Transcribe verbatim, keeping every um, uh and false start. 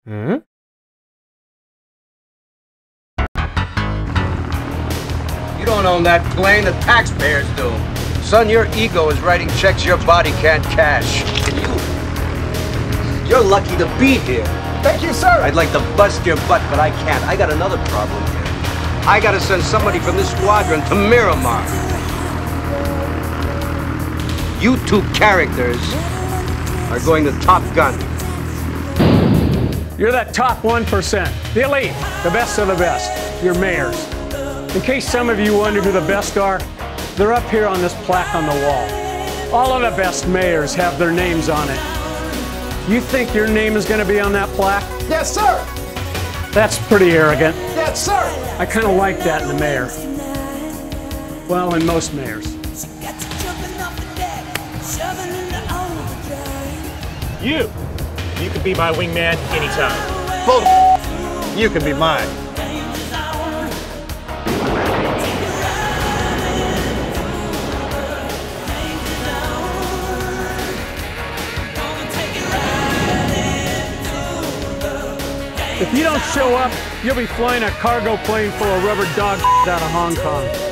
Hmm? You don't own that plane, the taxpayers do. Son, your ego is writing checks your body can't cash. And you, you're lucky to be here. Thank you, sir. I'd like to bust your butt, but I can't. I got another problem here. I gotta send somebody from this squadron to Miramar. You two characters are going to Top Gun. You're that top one percent, the elite, the best of the best. You're mayors. In case some of you wonder who the best are, they're up here on this plaque on the wall. All of the best mayors have their names on it. You think your name is going to be on that plaque? Yes, sir. That's pretty arrogant. Yes, sir. I kind of like that in the mayor. Well, in most mayors. You! You can be my wingman anytime. Bull. You can be mine. If you don't show up, you'll be flying a cargo plane full of rubber dog out of Hong Kong.